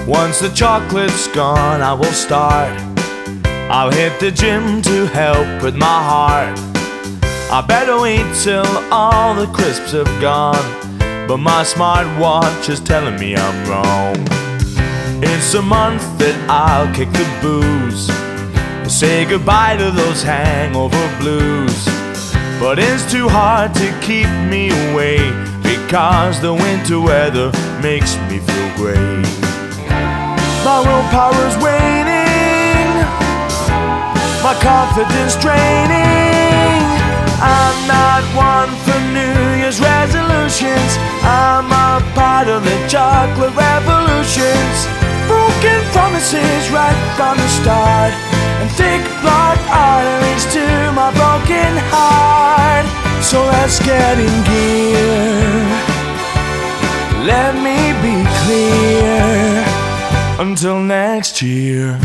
Once the chocolate's gone, I will start. I'll hit the gym to help with my heart. I better wait till all the crisps have gone, but my smartwatch is telling me I'm wrong. It's a month that I'll kick the booze, say goodbye to those hangover blues. But it's too hard to keep me away, because the winter weather makes me feel great. My willpower's waning, my confidence draining. I'm not one for New Year's resolutions. I'm a part of the chocolate revolutions. Broken promises right from the start, and thick blocked arteries to my broken heart. So let's get in gear. Let me be clear. Until next year.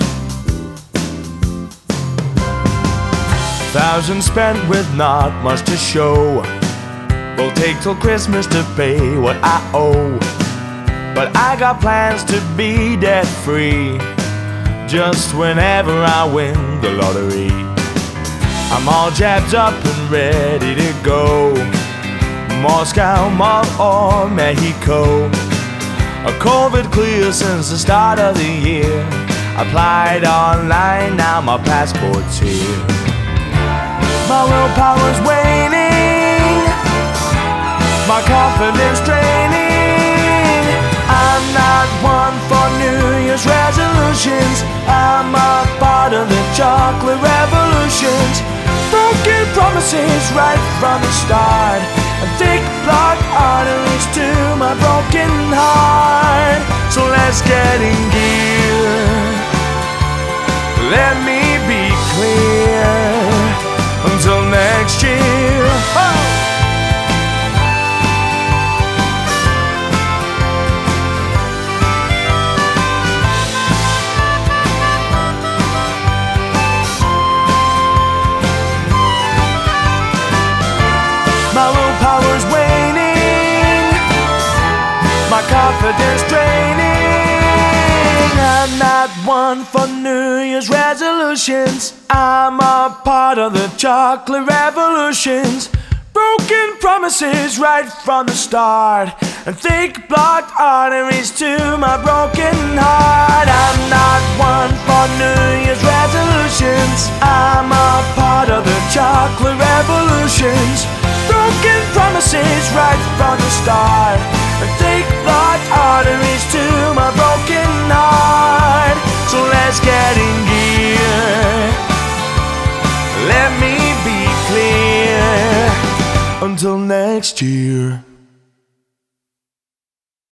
Thousands spent with not much to show. Will take till Christmas to pay what I owe. But I got plans to be debt free, just whenever I win the lottery. I'm all jabbed up and ready to go. Moscow, Mall or Mexico. A COVID clear since the start of the year. Applied online, now my passport's here. My willpower's waning, my confidence draining. I'm not one for New Year's resolutions. I'm a part of the chocolate revolutions. Broken promises right from the start, and thick blocked arteries to my broken heart. So let's get in gear. Let me be clear. Until next year. Oh! My willpower's waning, my confidence draining. I'm not one for New Year's resolutions. I'm a part of the chocolate revolutions. Broken promises right from the start, and thick blocked arteries to my broken heart. I'm not one for New Year's resolutions. I'm a part of the chocolate revolutions. Broken promises right from the start, and thick blocked arteries to my broken heart. So let's get in gear. Let me be clear. Until next year.